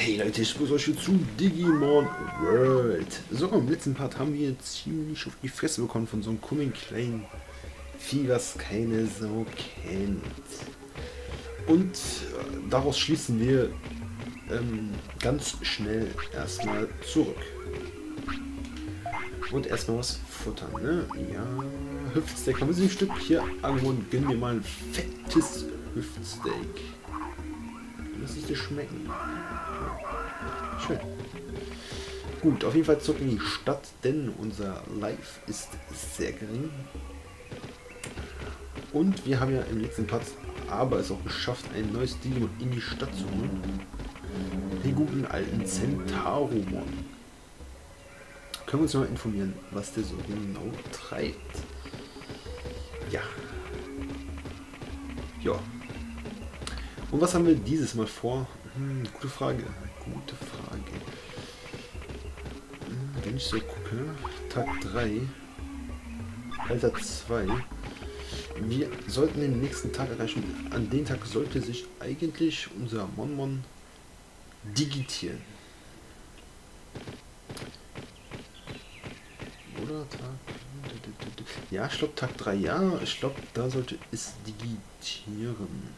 Hey Leute, ich begrüße euch hier zu Digimon World. So, im letzten Part haben wir ziemlich auf die Fresse bekommen von so einem komischen kleinen Vieh, was keine Sau kennt. Und daraus schließen wir ganz schnell erstmal zurück. Und erstmal was futtern, ne? Ja, Hüftsteak haben wir ein Stück. Hier, Angon, gönn mir mal ein fettes Hüftsteak. Lass es dir schmecken. Schön. Gut, auf jeden Fall zurück in die Stadt, denn unser Life ist sehr gering. Und wir haben ja im letzten Part aber es auch geschafft, ein neues Digimon in die Stadt zu holen. Den guten alten Centauromon. Können wir uns mal informieren, was der so genau treibt. Ja. Ja. Und was haben wir dieses Mal vor? Gute Frage. Gute Frage. Wenn ich so gucke, Tag 3, Alter 2. Wir sollten den nächsten Tag erreichen. An den Tag sollte sich eigentlich unser Monmon digitieren. Oder Tag... Ja, ich glaube Tag 3, ja. Ich glaube, da sollte es digitieren.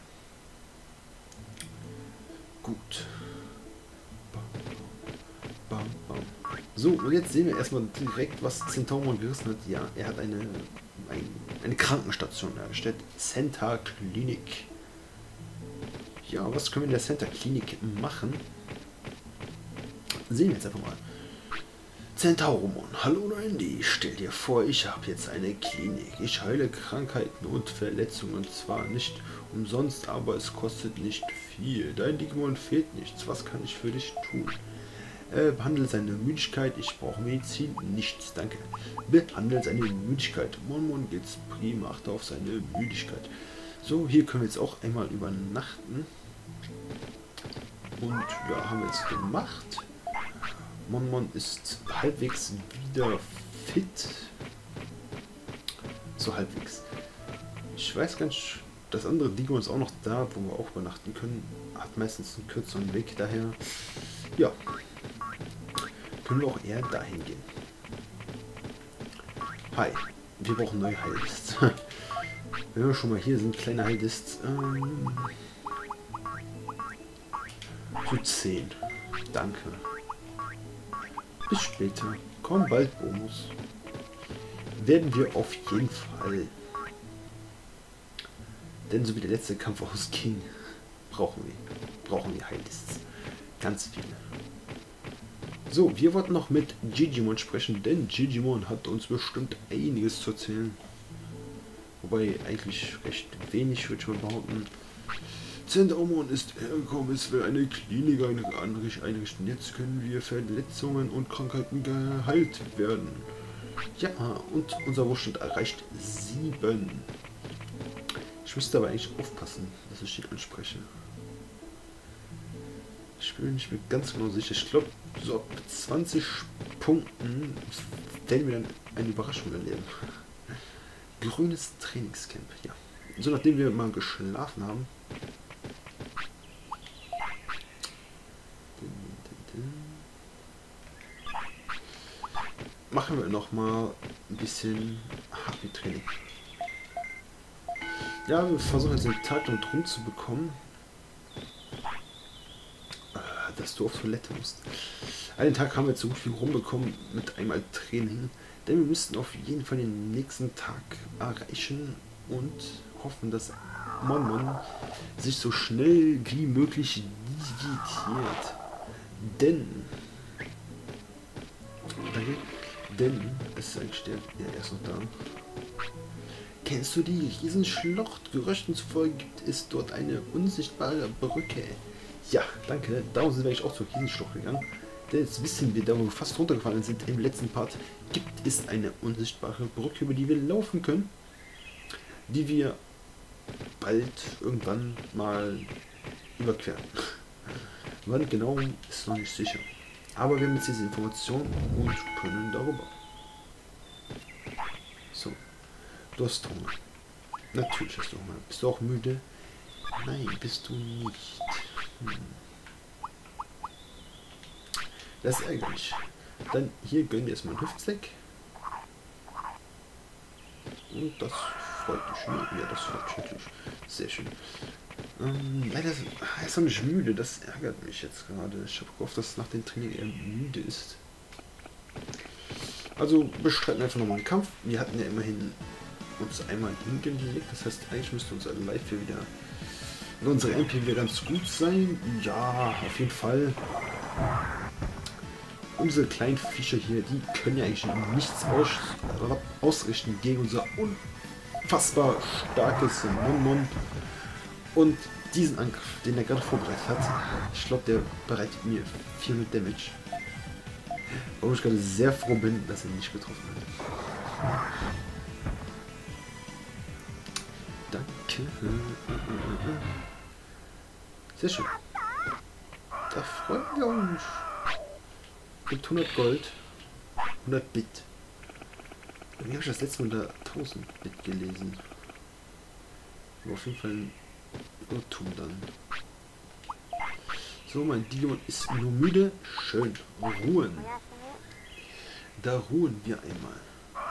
Gut. Bam, bam. So, und jetzt sehen wir erstmal direkt, was Centauromon gerissen hat. Ja, er hat eine Krankenstation erstellt. Centa Klinik. Ja, was können wir in der Centa Klinik machen? Sehen wir jetzt einfach mal. Centauromon, hallo Randy, stell dir vor, ich habe jetzt eine Klinik. Ich heile Krankheiten und Verletzungen, und zwar nicht umsonst, aber es kostet nicht viel. Dein Digimon fehlt nichts, was kann ich für dich tun? Behandle seine Müdigkeit, ich brauche Medizin, nichts, danke. Behandle seine Müdigkeit, Monmon geht's prima, achte auf seine Müdigkeit. So, hier können wir jetzt auch einmal übernachten. Und ja, haben wir jetzt gemacht. Monmon ist halbwegs wieder fit. So halbwegs. Ich weiß gar nicht, das andere Digimon ist auch noch da, wo wir auch übernachten können. Hat meistens einen kürzeren Weg, daher ja, können wir auch eher dahin gehen. Hi, wir brauchen neue Heildists. Wenn wir schon mal hier sind, kleine Heildists. Zu 10. Danke. Bis später. Komm bald, Bonus. Werden wir auf jeden Fall. Denn so wie der letzte Kampf ausging, brauchen wir Heildists. Ganz viele. So, wir wollten noch mit Gigimon sprechen, denn Gigimon hat uns bestimmt einiges zu erzählen. Wobei eigentlich recht wenig, würde ich mal behaupten. Centauromon ist hergekommen, es will eine Klinik einrichten. Jetzt können wir Verletzungen und Krankheiten geheilt werden. Ja, und unser Wurfstand erreicht 7. Ich müsste aber eigentlich aufpassen, dass ich ihn anspreche. Ich bin nicht mehr ganz genau sicher. Ich glaube, so ab 20 Punkten werden wir dann eine Überraschung erleben. Grünes Trainingscamp, ja. So, nachdem wir mal geschlafen haben, machen wir noch mal ein bisschen HP-Training. Ja, wir versuchen jetzt den Tag und rum zu bekommen, dass du auf Toilette musst. Einen Tag haben wir jetzt so gut wie rumbekommen mit einmal Training, denn wir müssten auf jeden Fall den nächsten Tag erreichen und hoffen, dass Monmon sich so schnell wie möglich digitiert. Denn es ist eigentlich der ist noch da. Kennst du die Riesenschlucht? Gerüchten zufolge gibt es dort eine unsichtbare Brücke. Ja, danke. Darum sind wir eigentlich auch zur Riesenschlucht gegangen. Denn jetzt wissen wir, da wo wir fast runtergefallen sind im letzten Part, gibt es eine unsichtbare Brücke, über die wir laufen können, die wir bald irgendwann mal überqueren. Wann genau ist noch nicht sicher. Aber wir haben jetzt diese Information und können darüber. So. Du hast Hunger. Natürlich hast du Hunger. Bist du auch müde? Nein, bist du nicht. Das ist ärgerlich. Dann hier gönnen wir erstmal einen Hüftstack. Und das freut mich. Ja, das freut mich natürlich. Sehr schön. Leider ist er nicht müde. Das ärgert mich jetzt gerade. Ich habe gehofft, dass nach dem Training er müde ist. Also bestreiten einfach nochmal einen Kampf. Wir hatten ja immerhin uns einmal hingelegt. Das heißt, eigentlich müsste unser Life hier wieder, unsere MP wieder ganz gut sein. Ja, auf jeden Fall. Unsere kleinen Viecher hier, die können ja eigentlich nichts ausrichten gegen unser unfassbar starkes Mon-Mon. Und diesen Angriff, den er gerade vorbereitet hat, ich glaube, der bereitet mir 400 Damage. Wo ich gerade sehr froh bin, dass er nicht getroffen hat. Danke. Sehr schön. Da freuen wir uns. Gibt 100 Gold, 100 Bit. Wie habe ich das letzte Mal da 1000 Bit gelesen? Aber auf jeden Fall ein Irrtum dann. So, mein Digimon ist nur müde. Schön. Ruhen. Da ruhen wir einmal.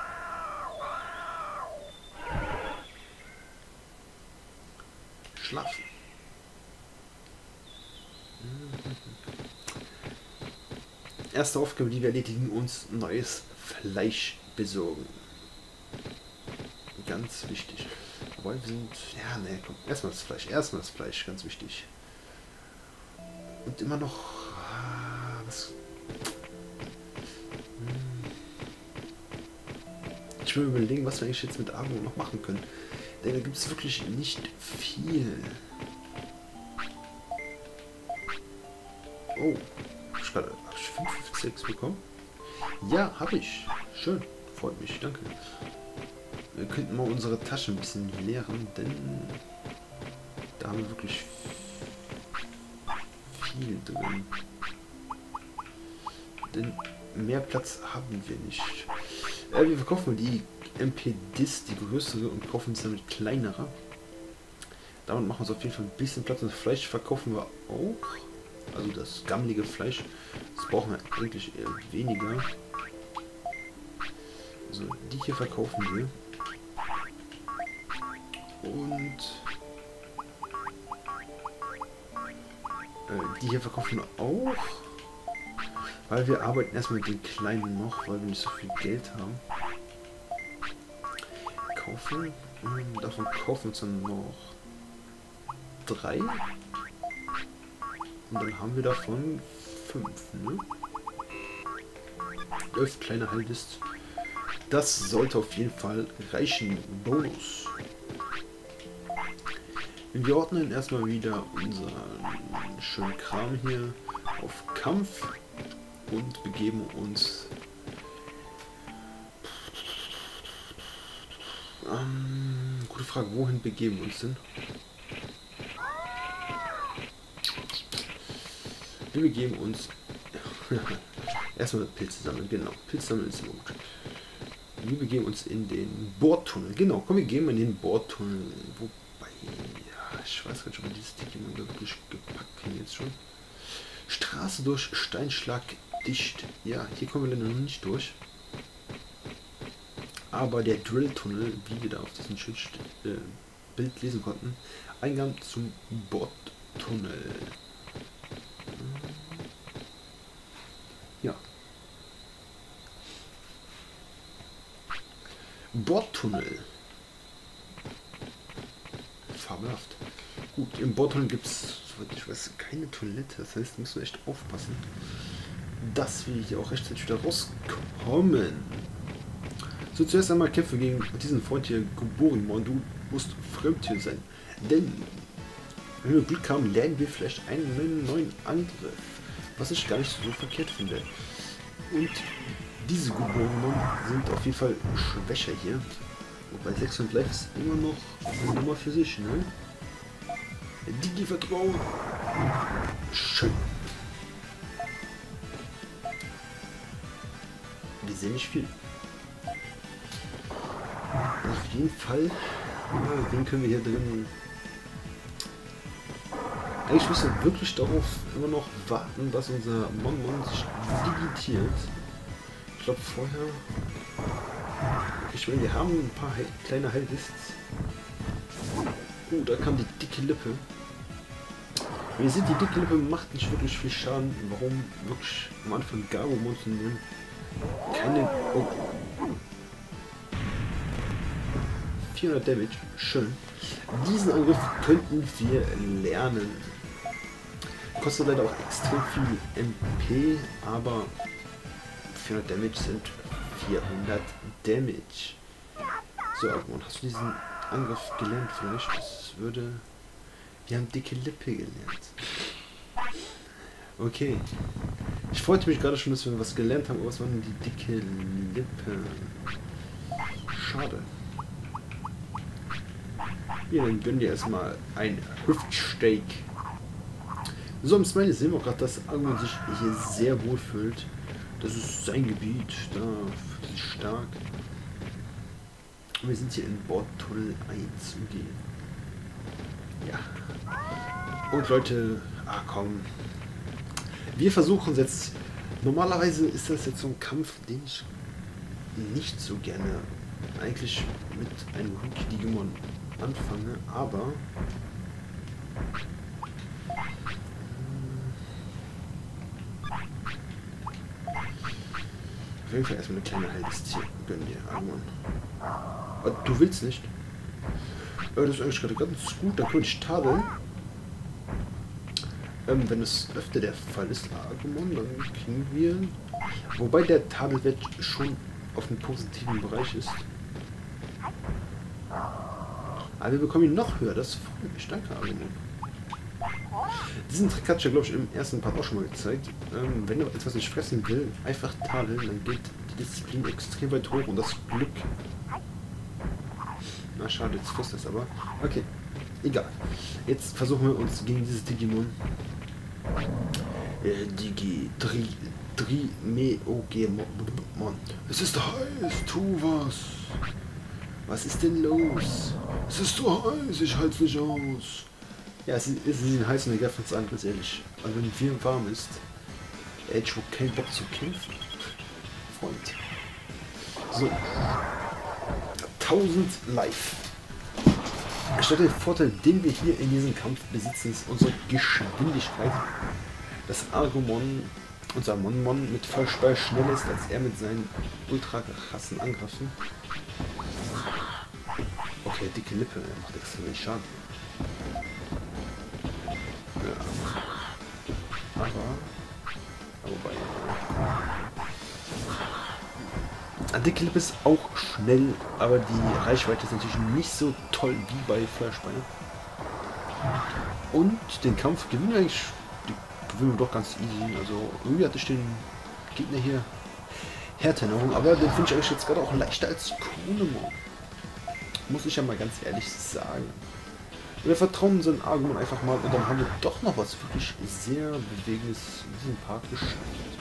Schlafen. Erste Aufgabe, die wir erledigen, uns neues Fleisch besorgen. Ganz wichtig. Wobei wir sind... Ja, ne, komm. Erstmal das Fleisch. Erstmal das Fleisch. Ganz wichtig. Und immer noch... Was... Ich will überlegen, was wir eigentlich jetzt mit Argo noch machen können. Denn da gibt es wirklich nicht viel. Oh. Habe ich 556 bekommen? Ja, habe ich. Schön. Freut mich. Danke. Wir könnten mal unsere Tasche ein bisschen leeren, denn da haben wir wirklich viel drin. Denn mehr Platz haben wir nicht. Wir verkaufen die MP-Dis, die größere, und kaufen uns damit kleinere. Damit machen wir uns auf jeden Fall ein bisschen Platz. Und das Fleisch verkaufen wir auch. Also das gammelige Fleisch. Das brauchen wir eigentlich eher weniger. Also die hier verkaufen wir. Und die hier verkaufen wir auch. Weil wir arbeiten erstmal mit den kleinen noch, weil wir nicht so viel Geld haben. Kaufen. Davon kaufen wir uns dann noch 3. Und dann haben wir davon 5, ne? 11 kleine Heildist. Das sollte auf jeden Fall reichen. Bonus. Wir ordnen erstmal wieder unseren schönen Kram hier auf Kampf und begeben uns gute Frage, wohin begeben wir uns denn? Wir begeben uns erstmal Pilze sammeln, genau. Pilze sammeln ist immer gut. Wir begeben uns in den Bohrtunnel. Genau, komm, wir gehen in den Bohrtunnel. Wobei, ja, ich weiß gar nicht, ob wir dieses Digimon wirklich gepackt haben jetzt schon. Straße durch Steinschlag dicht. Ja, hier kommen wir leider noch nicht durch. Aber der Drilltunnel, wie wir da auf diesem Bild lesen konnten, Eingang zum Bohrtunnel. Ja. Bohrtunnel. Fabelhaft. Gut, im Bohrtunnel gibt es, soweit ich weiß, keine Toilette. Das heißt, müssen wir echt aufpassen, dass wir hier auch rechtzeitig wieder rauskommen. So, zuerst einmal kämpfe gegen diesen Freund hier, Goborimon. Du musst Fremdtier sein. Denn, wenn wir Glück haben, lernen wir vielleicht einen neuen Angriff. Was ich gar nicht so verkehrt finde. Und diese Goborimon sind auf jeden Fall schwächer hier. Wobei 600 Life ist immer noch eine Nummer für sich, ne? Digi Vertrauen. Schön. Wir sehen nicht viel. Auf jeden Fall, wen können wir hier drin Eigentlich müssen wir wirklich darauf immer noch warten, dass unser Mon sich digitiert. Ich glaube vorher... Ich meine, wir haben ein paar kleine Heillists. Da kam die dicke Lippe. Wir sehen, die dicke Lippe macht nicht wirklich viel Schaden. Warum wirklich am Anfang Garbomon zu nehmen? Keine... Oh. 400 Damage. Schön. Diesen Angriff könnten wir lernen. Kostet leider auch extrem viel MP, aber 400 Damage sind 400 Damage. So, Agumon, hast du diesen Angriff gelernt vielleicht? Das würde... Wir haben dicke Lippe gelernt. Okay. Ich freute mich gerade schon, dass wir was gelernt haben, aber was war denn die dicke Lippe? Schade. Ja, dann gönnen wir erstmal ein Hüftsteak. So, im Smiley sehen wir gerade, dass Agumon sich hier sehr wohl fühlt. Das ist sein Gebiet, da fühlt sich stark. Wir sind hier in Bordtunnel 1 umgehen. Ja. Und Leute, komm. Wir versuchen es jetzt. Normalerweise ist das jetzt so ein Kampf, den ich nicht so gerne eigentlich mit einem Rookie-Digimon anfange, aber auf jeden Fall erstmal eine kleine Heildistanz gönnen dir, Agumon. Du willst nicht? Das ist eigentlich gerade ganz gut, dann könnte ich tadeln. Wenn es öfter der Fall ist, Agumon, dann kriegen wir... Wobei der Tadelwert schon auf dem positiven Bereich ist. Aber wir bekommen ihn noch höher, das freut mich. Danke, Agumon. Diesen Trick hat ich ja, glaube ich, im ersten Part auch schon mal gezeigt. Wenn er etwas nicht fressen will, einfach tadeln, dann geht die Disziplin extrem weit hoch und das Glück... Na schade, jetzt frisst das aber. Okay, egal. Jetzt versuchen wir uns gegen dieses Digimon... Meogemon. Es ist heiß, tu was. Was ist denn los? Es ist so heiß, ich halte es nicht aus. Ja, es ist heiß und egal von uns an, ganz ehrlich. Also wenn viel warm ist, hätte ich wohl keinen Bock zu kämpfen. Freund. So. 1000 Life. Statt der Vorteil, den wir hier in diesem Kampf besitzen, ist unsere Geschwindigkeit. Dass Agumon, unser Mon mit Vollspeil schneller ist, als er mit seinen ultra krassen Angriffen. Okay, dicke Lippe, er macht extrem wenig Schaden. Ja. Aber wobei. Dicke Lippe ist auch schnell, aber die Reichweite ist natürlich nicht so toll wie bei Feuerspeil. Und den Kampf gewinnen wir doch ganz easy. Also irgendwie hatte ich den Gegner hier härter in Erinnerung, aber den finde ich eigentlich jetzt gerade auch leichter als Kunemon. Muss ich ja mal ganz ehrlich sagen. Wir vertrauen unseren Agumon einfach mal und dann haben wir doch noch was wirklich sehr Bewegendes in diesem Part geschafft.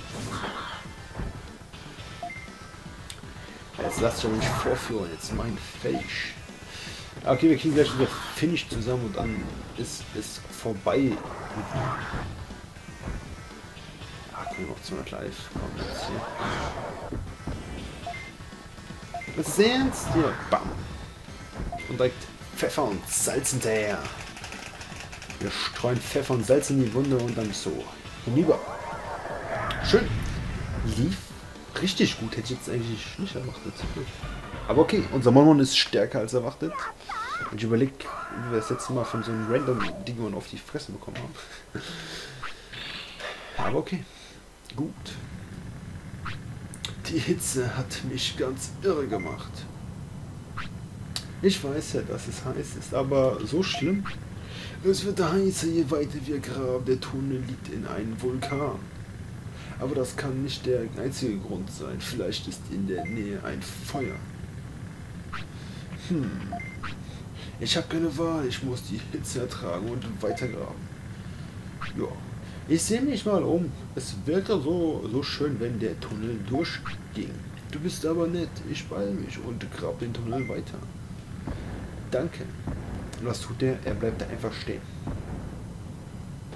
Jetzt lasst ihr mich vorführen, jetzt mein Fake. Okay, wir kriegen gleich wieder Finish zusammen und dann ist es vorbei. Können wir noch 200 live. Komm, jetzt hier. Das ist ernst? Hier, bam. Und direkt Pfeffer und Salz hinterher. Wir streuen Pfeffer und Salz in die Wunde und dann so hinüber. Schön. Lief richtig gut. Hätte ich jetzt eigentlich nicht erwartet. Aber okay, unser Mon ist stärker als erwartet. Und ich überlege, wie wir das letzte Mal von so einem random Digimon auf die Fresse bekommen haben. Aber okay. Gut. Die Hitze hat mich ganz irre gemacht. Ich weiß ja, dass es heiß ist, aber so schlimm. Es wird heißer, je weiter wir graben. Der Tunnel liegt in einem Vulkan. Aber das kann nicht der einzige Grund sein. Vielleicht ist in der Nähe ein Feuer. Ich habe keine Wahl. Ich muss die Hitze ertragen und weitergraben. Ja. Ich sehe mich mal um. Es wäre so schön, wenn der Tunnel durchging. Du bist aber nett. Ich beeile mich und grab den Tunnel weiter. Danke. Und was tut der? Er bleibt da einfach stehen.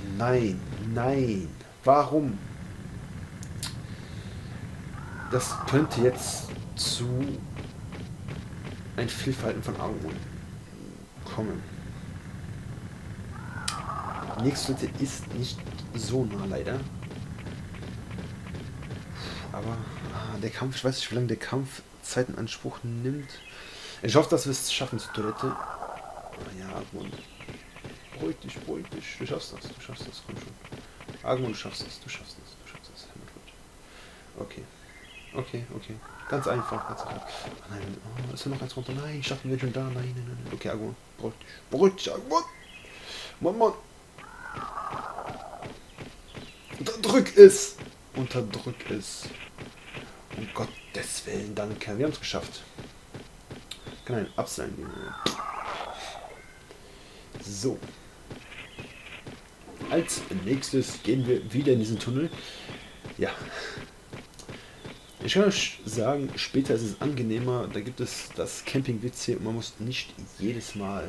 nein, nein. Warum? Das könnte jetzt zu ein Fehlverhalten von Argwohn kommen. Die nächste Toilette ist nicht so nah, leider. Aber der Kampf, ich weiß nicht, wie lange der Kampf Zeit in Anspruch nimmt. Ich hoffe, dass wir es schaffen zur Toilette. Ja, Argwohn. Beruhig dich, beruhig dich. Du schaffst das, komm schon. Argwohn, du schaffst das. Okay. Okay. Ganz einfach, ganz einfach. Oh nein, oh, ist da noch eins runter? Nein, schaffen wir schon da? Nein. Okay, Argwohn, beruhig dich, Argwohn. Mann. Unterdrück es. Um Gottes Willen, danke. Wir haben es geschafft. Kann ein Absein nehmen. So. Als nächstes gehen wir wieder in diesen Tunnel. Ja. Ich kann euch sagen, später ist es angenehmer. Da gibt es das Camping-WC und man muss nicht jedes Mal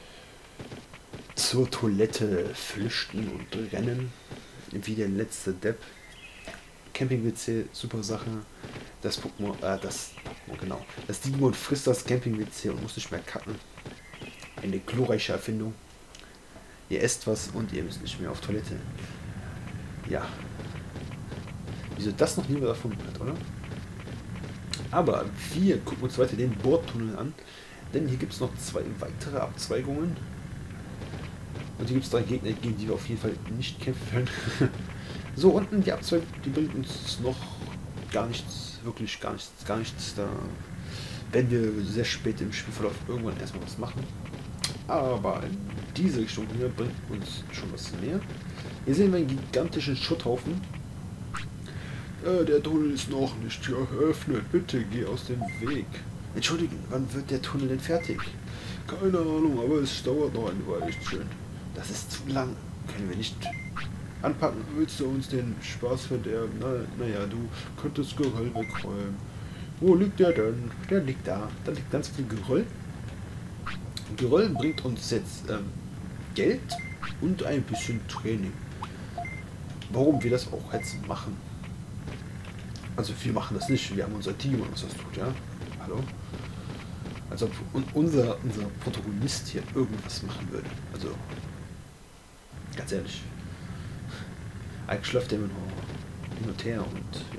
zur Toilette flüchten und rennen. Wie der letzte Depp. Camping-WC, super Sache. Das Digimon frisst das Camping-WC und muss nicht mehr kacken. Eine glorreiche Erfindung. Ihr esst was und ihr müsst nicht mehr auf Toilette. Ja. Wieso das noch niemand erfunden hat, oder? Aber wir gucken uns weiter den Bohrtunnel an. Denn hier gibt es noch 2 weitere Abzweigungen. Und hier gibt es 3 Gegner, gegen die wir auf jeden Fall nicht kämpfen werden. So, unten die Abzweigung, die bringt uns noch gar nichts, wirklich gar nichts. Da werden wir sehr spät im Spielverlauf irgendwann erstmal was machen. Aber in diese Richtung hier bringt uns schon was mehr. Hier sehen wir einen gigantischen Schutthaufen. Der Tunnel ist noch nicht geöffnet. Bitte geh aus dem Weg. Entschuldigen, wann wird der Tunnel denn fertig? Keine Ahnung, aber es dauert noch ein Weilchen. Das ist zu lang. Können wir nicht anpacken? Willst du uns den Spaß verderben? Naja, du könntest Geröll wegräumen. Wo liegt der denn? Der liegt da. Da liegt ganz viel Geröll. Geröll bringt uns jetzt Geld und ein bisschen Training. Warum wir das auch jetzt machen. Also wir machen das nicht. Wir haben unser Digimon, was das tut, ja? Hallo? Als ob unser Protagonist hier irgendwas machen würde. Also, ganz ehrlich. Eigentlich läuft der immer nur hin und her und ja.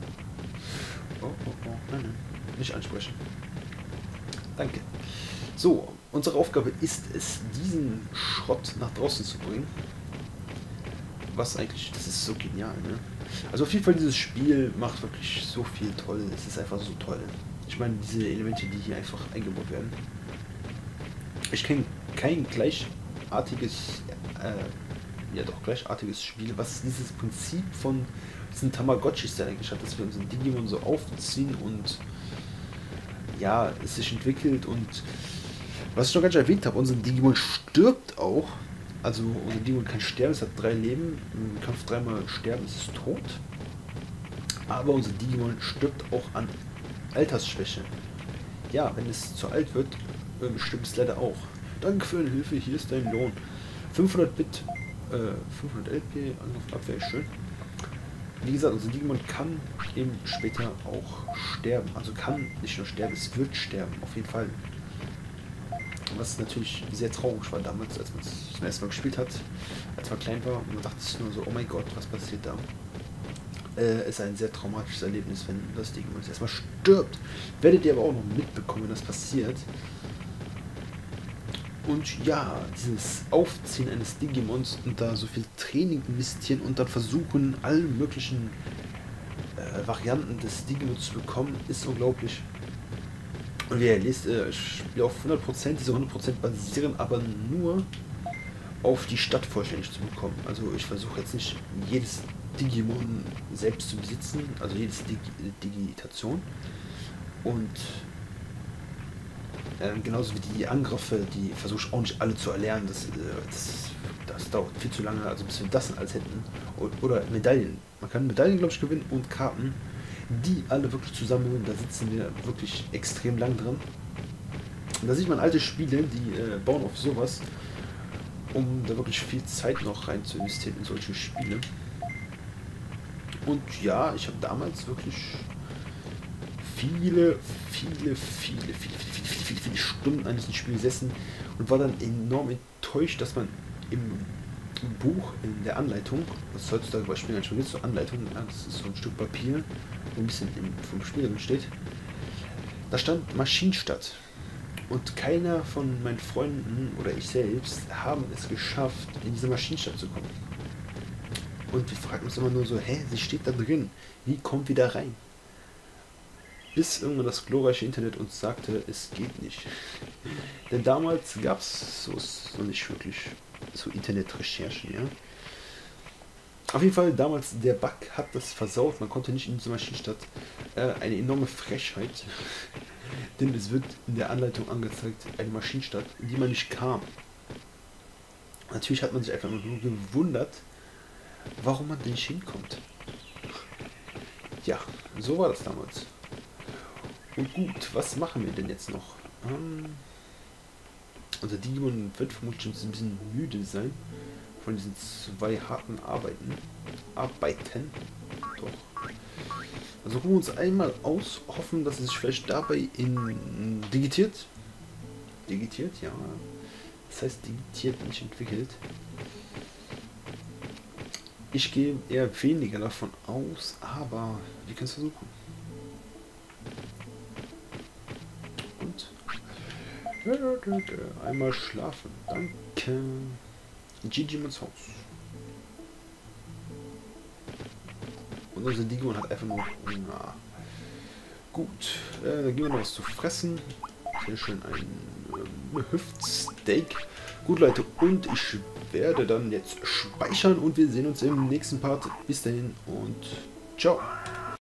Oh, nein. Nicht ansprechen. Danke. So, unsere Aufgabe ist es, diesen Schrott nach draußen zu bringen. Was eigentlich, das ist so genial, ne? Also auf jeden Fall, dieses Spiel macht wirklich so viel toll. Es ist einfach so toll. Ich meine, diese Elemente, die hier einfach eingebaut werden. Ich kenne kein gleichartiges, gleichartiges Spiel, was dieses Prinzip von diesen Tamagotchis eigentlich hat, dass wir unseren Digimon so aufziehen und ja, es sich entwickelt und was ich noch gar nicht erwähnt habe, unser Digimon stirbt auch. Also unser Digimon kann sterben, es hat 3 Leben, im Kampf 3-mal sterben, es ist tot. Aber unser Digimon stirbt auch an Altersschwäche. Ja, wenn es zu alt wird, stirbt es leider auch. Danke für deine Hilfe, hier ist dein Lohn. 500 Bit, 500 LP, Angriff, Abwehr ist schön. Wie gesagt, unser Digimon kann eben später auch sterben. Also kann nicht nur sterben, es wird sterben, auf jeden Fall. Was natürlich sehr traurig war damals, als man es zum ersten Mal gespielt hat, als man klein war und man dachte sich nur so, oh mein Gott, was passiert da? Ist ein sehr traumatisches Erlebnis, wenn das Digimon erstmal stirbt. Werdet ihr aber auch noch mitbekommen, wenn das passiert. Und ja, dieses Aufziehen eines Digimons und da so viel Training investieren und dann versuchen, alle möglichen Varianten des Digimons zu bekommen, ist unglaublich. Und wie ihr lest, Spiele auf 100%, diese 100% basieren aber nur auf die Stadt vollständig zu bekommen. Also ich versuche jetzt nicht jedes Digimon selbst zu besitzen, also jedes Digitation. Und genauso wie die Angriffe, die versuche ich auch nicht alle zu erlernen. Das dauert viel zu lange, also bis wir das alles hätten. Oder Medaillen. Man kann Medaillen, glaube ich, gewinnen und Karten. Die alle wirklich zusammen, da sitzen wir wirklich extrem lang dran. Und da sieht man alte Spiele, die bauen auf sowas. um da wirklich viel Zeit noch rein zu investieren in solche Spiele. Und ja, ich habe damals wirklich viele Stunden an diesem Spiel gesessen und war dann enorm enttäuscht, dass man im Buch, in der Anleitung, was heutzutage bei Spielen schon gibt, so Anleitung, ja, das ist so ein Stück Papier, wo ein bisschen vom Spiel drin steht, da stand Maschinenstadt. Und keiner von meinen Freunden oder ich selbst haben es geschafft, in diese Maschinenstadt zu kommen. Und wir fragen uns immer nur so, hä, sie steht da drin, wie kommt wir da rein? Bis irgendwann das glorreiche Internet uns sagte, es geht nicht. Denn damals gab es so nicht wirklich so Internetrecherchen, ja. Auf jeden Fall, damals der Bug hat das versaut, man konnte nicht in diese Maschinenstadt. Eine enorme Frechheit, denn es wird in der Anleitung angezeigt, eine Maschinenstadt, in die man nicht kam. Natürlich hat man sich einfach nur gewundert, warum man denn nicht hinkommt. Ja, so war das damals. Und gut, was machen wir denn jetzt noch? Unser Digimon wird vermutlich schon ein bisschen müde sein von diesen 2 harten Arbeiten. Doch. Also ruhen wir uns einmal aus, hoffen, dass es sich vielleicht dabei in digitiert. Digitiert, ja. Das heißt digitiert, nicht entwickelt. Ich gehe eher weniger davon aus, aber wir können es versuchen. Und einmal schlafen. Danke. Digimons Haus. Und unser Digimon hat einfach nur Hunger. Gut, dann geben wir noch was zu fressen. Sehr schön ein Hüftsteak. Gut, Leute, und ich werde dann jetzt speichern und wir sehen uns im nächsten Part. Bis dahin und ciao.